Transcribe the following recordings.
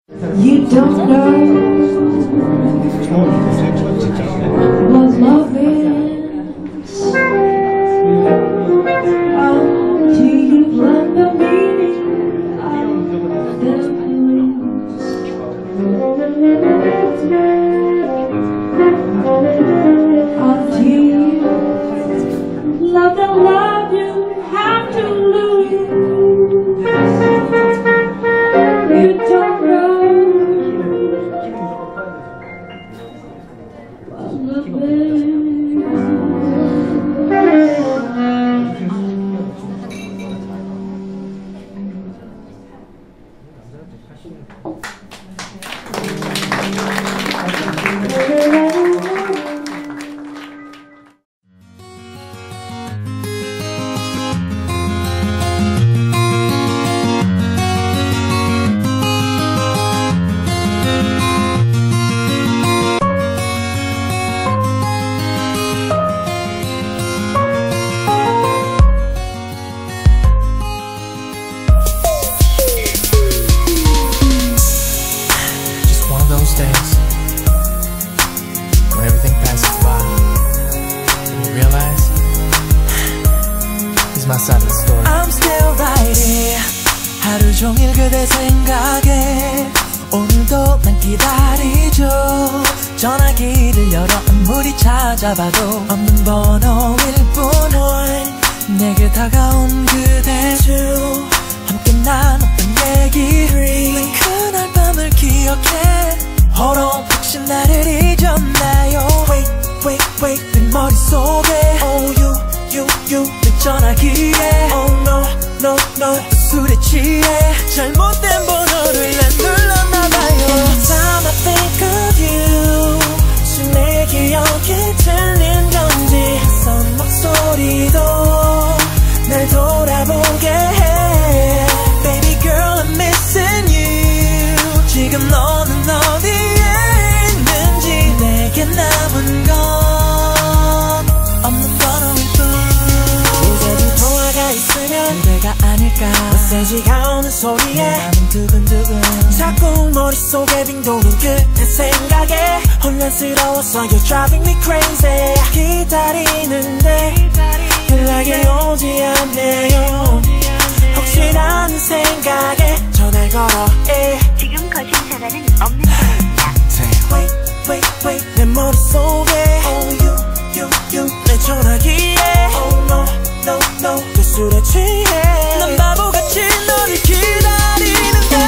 You don't know what love is until you've learned the meaning of the blues. Until you love the love you have to lose. You don't know what love is. I'm still right here 하루 종일 그대 생각에 오늘도 난 기다리죠 전화기를 열어 아무리 찾아봐도 없는 번호일 뿐 내게 다가온 그대 함께 나눴던 얘기 난 그날 밤을 기억해 혹시 나를 잊었나요 Wait 내 머릿속에 Oh you 내 전화기에 Oh no 술에 취해 잘못된 번호를 난 눌렀나봐요 Every time I think of you 혹시 내 기억이 틀린 건지 낯선 목소리도 날 돌아보게 해 Baby girl I'm missing you 지금 너는 어디에 있는지 내게 남은 건 없는 번호일 뿐 이제는 통화가 있으면 그대가 아닐까 메시지가 오는 소리에 마음은 두근두근 자꾸 머릿속에 빙 도는 그대 생각에 혼란스러워서 You're driving me crazy 기다리는데 연락이 오지 않네요 혹시라는 생각에 전화를 걸어 지금 거신 전화는 없는 중입니다. Wait 내 머릿속에 Oh you 내 전화기에 Oh no 그 술에 취해 난 바보같이 너를 기다리는데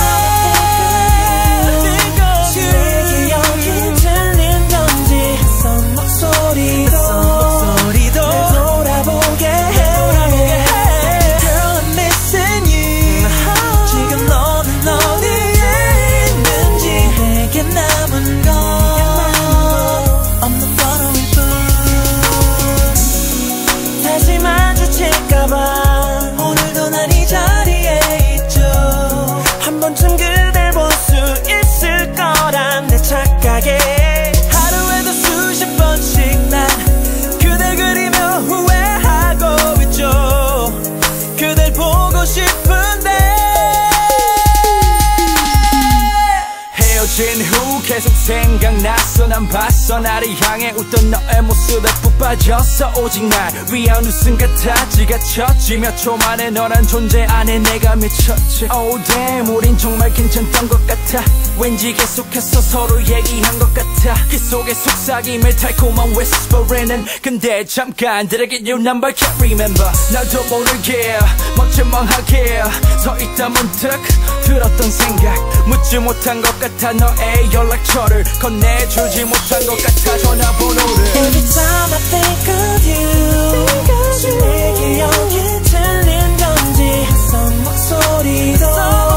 내 기억이 틀린 건지 낯선 목소리도 날 돌아보게 해 Girl I'm missing you 지금 너는 어디에 있는지 내게 남은 건 없는 번호일 뿐 다시 마주칠까봐 오늘도 난 이 자리에 있죠 한 번쯤 그댈 볼 수 있을 거란 내 착각에 하루에도 수십 번씩 난 그댈 그리며 후회하고 있죠 그댈 보고 싶은데 헤어진 후 계속 생각났어 난 봤어 나를 향해 웃던 너의 모습에 푹 빠졌어 오직 날 위한 웃음 같아 지가쳤지 몇 초 만에 너란 존재 안에 내가 미쳤지 Oh damn 우린 정말 괜찮던 것 같아 왠지 계속해서 서로 얘기한 것 같아 그 속에 속삭임을 달콤한 whisperin은 근데 잠깐 Did I get your number? Can't remember 나도 모르게 멍청하게 서있다 문득 들었던 생각 묻지 못한 것 같아 너의 연락처를 건네주지 못한 것 같아 전화번호를 Every time I think of you 혹시 내 기억이 틀린 건지 낯선 목소리도